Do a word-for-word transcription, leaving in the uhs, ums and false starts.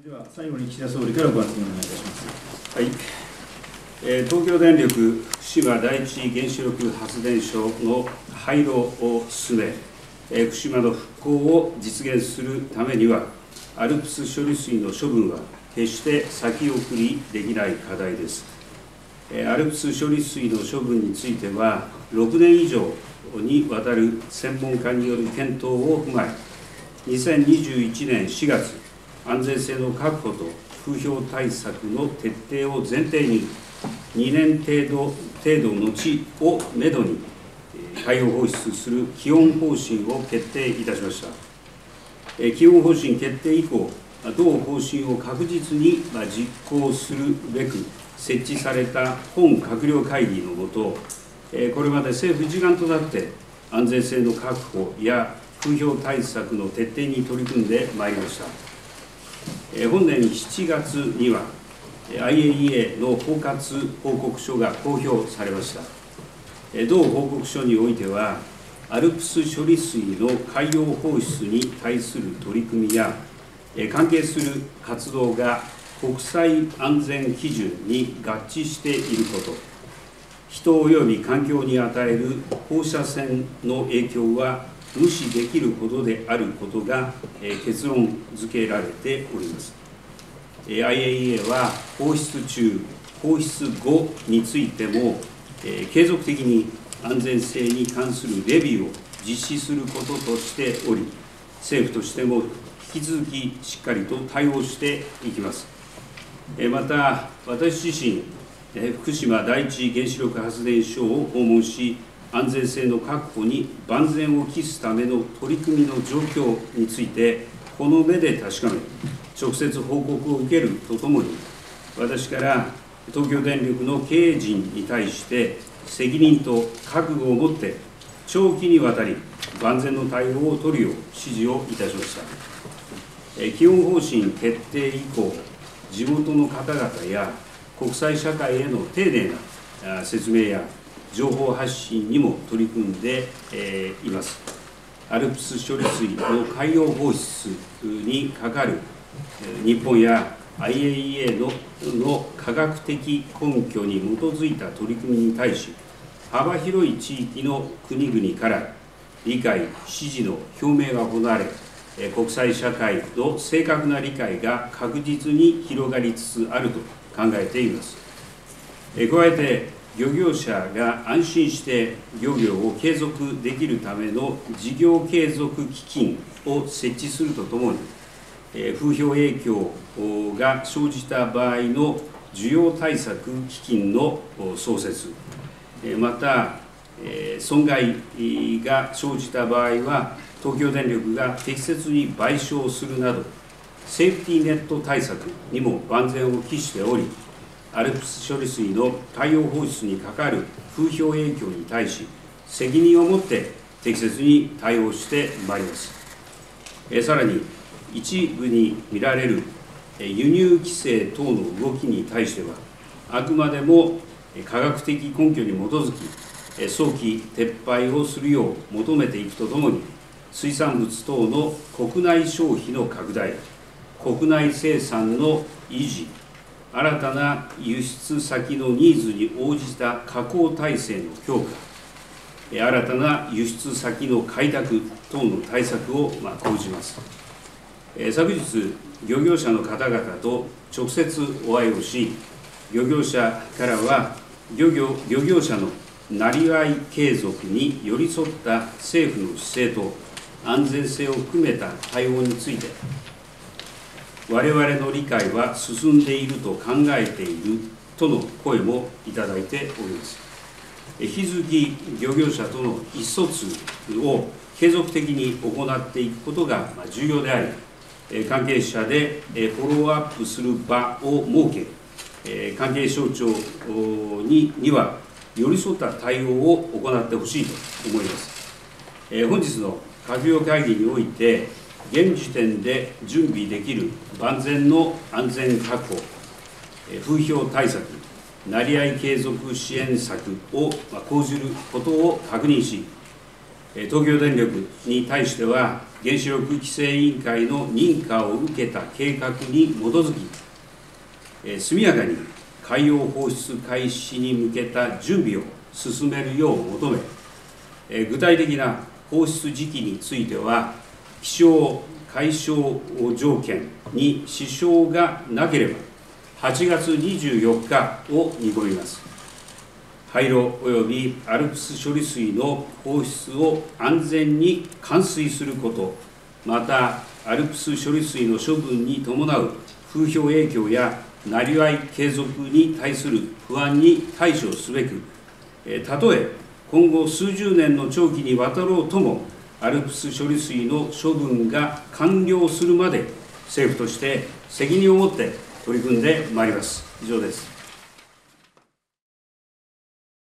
では最後に岸田総理からご発言をお願いいたします。 はい、えー、東京電力福島第一原子力発電所の廃炉を進め、えー、福島の復興を実現するためには、アルプス処理水の処分は決して先送りできない課題です。えー、アルプス処理水の処分については、ろくねん以上にわたる専門家による検討を踏まえ、にせんにじゅういちねんしがつ、安全性の確保と風評対策の徹底を前提に、にねん程度程度の後をめどに、海洋放出する基本方針を決定いたしました。基本方針決定以降、同方針を確実に実行するべく設置された本閣僚会議のもと、これまで政府一丸となって安全性の確保や風評対策の徹底に取り組んでまいりました。本年しちがつには アイエーイーエー の包括報告書が公表されました。同報告書においては、アルプス処理水の海洋放出に対する取り組みや、関係する活動が国際安全基準に合致していること、人及び環境に与える放射線の影響は無視できることであることが結論付けられております。アイエーイーエー は放出中、放出後についても、継続的に安全性に関するレビューを実施することとしており、政府としても引き続きしっかりと対応していきます。また、私自身、福島第一原子力発電所を訪問し、安全性の確保に万全を期すための取り組みの状況について、この目で確かめ、直接報告を受けるとともに、私から東京電力の経営陣に対して、責任と覚悟を持って、長期にわたり万全の対応を取るよう指示をいたしました。基本方針決定以降、地元の方々や国際社会への丁寧な説明や情報発信にも取り組んでいます。アルプス処理水の海洋放出にかかる日本や アイエーイーエー の, の科学的根拠に基づいた取り組みに対し、幅広い地域の国々から理解、支持の表明が行われ、国際社会の正確な理解が確実に広がりつつあると考えています。加えて、漁業者が安心して漁業を継続できるための事業継続基金を設置するとともに、風評影響が生じた場合の需要対策基金の創設、また、損害が生じた場合は、東京電力が適切に賠償するなど、セーフティーネット対策にも万全を期しており、アルプス処理水の海洋放出にかかる風評影響に対し、責任を持って適切に対応してまいります。さらに、一部に見られる輸入規制等の動きに対しては、あくまでも科学的根拠に基づき、早期撤廃をするよう求めていくとともに、水産物等の国内消費の拡大、国内生産の維持、新たな輸出先のニーズに応じた加工体制の強化、新たな輸出先の開拓等の対策を講じます。昨日、漁業者の方々と直接お会いをし、漁業者からは漁業、漁業者のなりわい継続に寄り添った政府の姿勢と安全性を含めた対応について、我々の理解は進んでいると考えているとの声もいただいております。引き続き漁業者との意思疎通を継続的に行っていくことが重要であり、関係者でフォローアップする場を設け、関係省庁にには寄り添った対応を行ってほしいと思います。本日の閣僚会議において、現時点で準備できる万全の安全確保、風評対策、成り合い継続支援策を講じることを確認し、 東京電力に対しては、原子力規制委員会の認可を受けた計画に基づき、速やかに海洋放出開始に向けた準備を進めるよう求め、具体的な放出時期については、気象・海象条件に支障がなければ、はちがつにじゅうよっかを見込みます。廃炉及びアルプス処理水の放出を安全に完遂すること、また、アルプス処理水の処分に伴う風評影響やなりわい継続に対する不安に対処すべく、たとえ今後数十年の長期にわたろうとも、アルプス処理水の処分が完了するまで、政府として責任を持って取り組んでまいります。以上です。